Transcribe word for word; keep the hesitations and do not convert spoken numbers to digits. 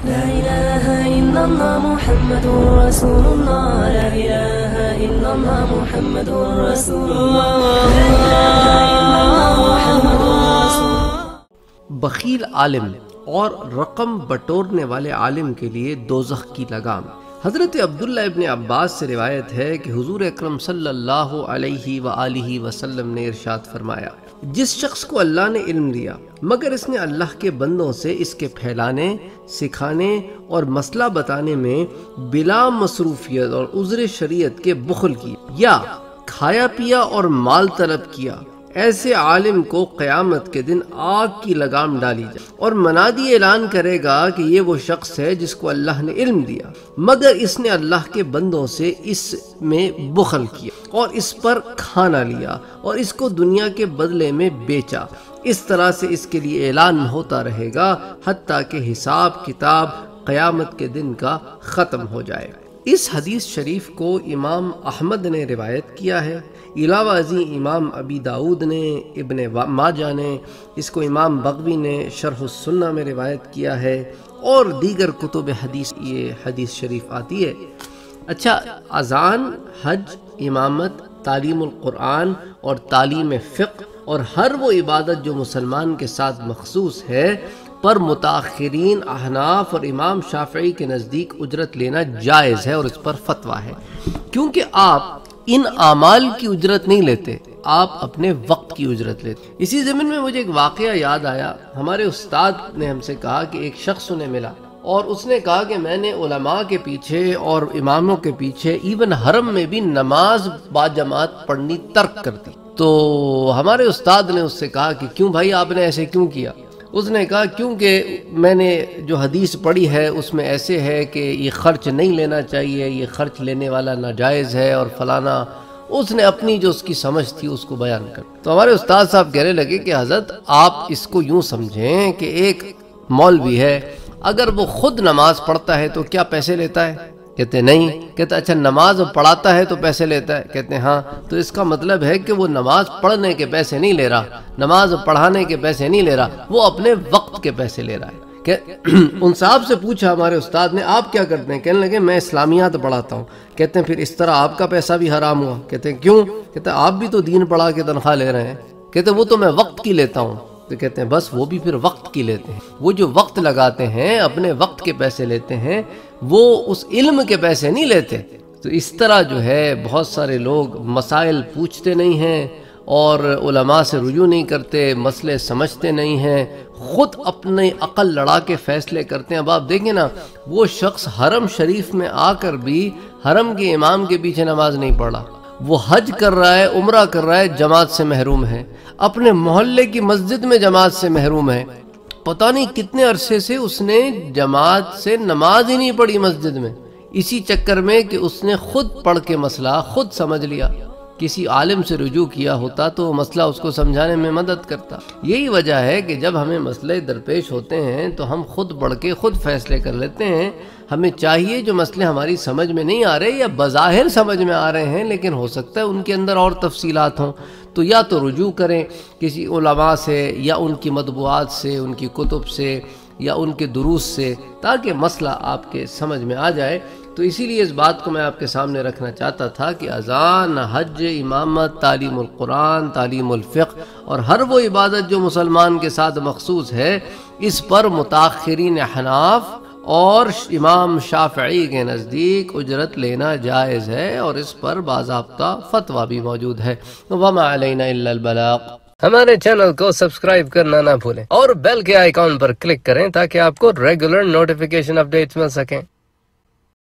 لا إله إلا الله محمد رسول الله لا إله إلا الله محمد رسول الله لا إله إلا الله محمد رسول الله۔ بخیل عالم اور رقم بٹورنے والے عالم کے لیے دوزخ کی لگام۔ حضرت عبداللہ ابن عباس سے روایت ہے کہ حضور اکرم صلی اللہ علیہ وآلہ وسلم نے ارشاد فرمایا، جس شخص کو اللہ نے علم دیا مگر اس نے اللہ کے بندوں سے اس کے پھیلانے، سکھانے اور مسئلہ بتانے میں بلا مصروفیت اور عذر شریعت کے بخل کیا یا کھایا پیا اور مال طلب کیا، ایسے عالم کو قیامت کے دن آگ کی لگام ڈالی جائے اور منادی اعلان کرے گا کہ یہ وہ شخص ہے جس کو اللہ نے علم دیا مگر اس نے اللہ کے بندوں سے اس میں بخل کیا اور اس پر کھانا لیا اور اس کو دنیا کے بدلے میں بیچا۔ اس طرح سے اس کے لیے اعلان ہوتا رہے گا حتیٰ کہ حساب کتاب قیامت کے دن کا ختم ہو جائے۔ اس حدیث شریف کو امام احمد نے روایت کیا ہے، علاوہ ازیں امام ابی داؤد نے، ابن ماجہ نے، اس کو امام بغوی نے شرح السنہ میں روایت کیا ہے اور دیگر کتب حدیث یہ حدیث شریف آتی ہے۔ اچھا، اذان، حج، امامت، تعلیم القرآن اور تعلیم فقہ اور ہر وہ عبادت جو مسلمان کے ساتھ مخصوص ہے پر متاخرین احناف اور امام شافعی کے نزدیک اجرت لینا جائز ہے اور اس پر فتویٰ ہے، کیونکہ آپ ان اعمال کی اجرت نہیں لیتے، آپ اپنے وقت کی اجرت لیتے۔ اسی زمین میں مجھے ایک واقعہ یاد آیا، ہمارے استاد نے ہم سے کہا کہ ایک شخص انہیں ملا اور اس نے کہا کہ میں نے علماء کے پیچھے اور اماموں کے پیچھے ایون حرم میں بھی نماز با جماعت پڑھنی ترک کر دی۔ تو ہمارے استاد نے اس سے کہا کہ کیوں بھائی آپ نے ایسے کیوں کیا؟ اس نے کہا کیونکہ میں نے جو حدیث پڑھی ہے اس میں ایسے ہے کہ یہ خرچ نہیں لینا چاہیے، یہ خرچ لینے والا ناجائز ہے اور فلانا، اس نے اپنی جو اس کی سمجھ تھی اس کو بیان کر۔ تو ہمارے استاد صاحب کہنے لگے کہ حضرت آپ اس کو یوں سمجھیں کہ ایک مولوی ہے، اگر وہ خود نماز پڑھتا ہے تو کیا پیسے لیتا ہے؟ کہتے نہیں۔ کہتے اچھا نماز پڑھاتا ہے تو پیسے لیتا ہے؟ کہتے ہاں۔ تو اس کا مطلب ہے کہ وہ نماز پڑھنے کے پیسے نہیں لے رہا، نماز پڑھانے کے پیسے نہیں لے رہا، وہ اپنے وقت کے پیسے لے رہا ہے۔ کہ ان صاحب سے پوچھا ہمارے استاد نے آپ کیا کرتے ہیں؟ کہنے لگے میں اسلامیات پڑھاتا ہوں۔ کہتے ہیں پھر اس طرح آپ کا پیسہ بھی حرام ہوا؟ کہتے ہیں کیوں؟ کہتے ہیں آپ بھی تو دین پڑھا کے تنخواہ لے رہے ہیں۔ کہتے ہیں وہ تو میں وقت کی لیتا ہوں۔ تو کہتے ہیں بس وہ بھی پھر وقت کی لیتے ہیں، وہ جو وقت لگاتے ہیں اپنے وقت کے پیسے لیتے ہیں، وہ اس علم کے پیسے نہیں لیتے۔ تو اس طرح جو ہے بہت سارے لوگ مسائل پوچھتے نہیں ہیں اور علماء سے رجوع نہیں کرتے، مسئلے سمجھتے نہیں ہیں، خود اپنے عقل لڑا کے فیصلے کرتے ہیں۔ اب آپ دیکھیں نا، وہ شخص حرم شریف میں آ کر بھی حرم کے امام کے پیچھے نماز نہیں پڑھا، وہ حج کر رہا ہے، عمرہ کر رہا ہے، جماعت سے محروم ہے، اپنے محلے کی مسجد میں جماعت سے محروم ہے، پتہ نہیں کتنے عرصے سے اس نے جماعت سے نماز ہی نہیں پڑھی مسجد میں، اسی چکر میں کہ اس نے خود پڑھ کے مسئلہ خود سمجھ لیا۔ کسی عالم سے رجوع کیا ہوتا تو مسئلہ اس کو سمجھانے میں مدد کرتا۔ یہی وجہ ہے کہ جب ہمیں مسئلے درپیش ہوتے ہیں تو ہم خود پڑھ کے خود فیصلے کر لیتے ہیں۔ ہمیں چاہیے جو مسئلے ہماری سمجھ میں نہیں آ رہے یا بظاہر سمجھ میں آ رہے ہیں لیکن ہو سکتا ہے ان کے اندر اور تفصیلات ہوں، تو یا تو رجوع کریں کسی علماء سے یا ان کی مطبوعات سے، ان کی کتب سے یا ان کے دروس سے، تاکہ مسئلہ آپ کے سمجھ میں آ جائے۔ تو اسی لیے اس بات کو میں آپ کے سامنے رکھنا چاہتا تھا کہ اذان، حج، امامت، تعلیم القرآن، تعلیم الفقہ اور ہر وہ عبادت جو مسلمان کے ساتھ مخصوص ہے، اس پر متاخرین احناف اور امام شافعی کے نزدیک اجرت لینا جائز ہے اور اس پر باضابطہ فتویٰ بھی موجود ہے۔ وما علینا الا البلاغ۔ ہمارے چینل کو سبسکرائب کرنا نہ بھولیں اور بیل کے آئیکن پر کلک کریں تاکہ آپ کو ریگولر نوٹیفیکیشن اپڈیٹس مل سکیں۔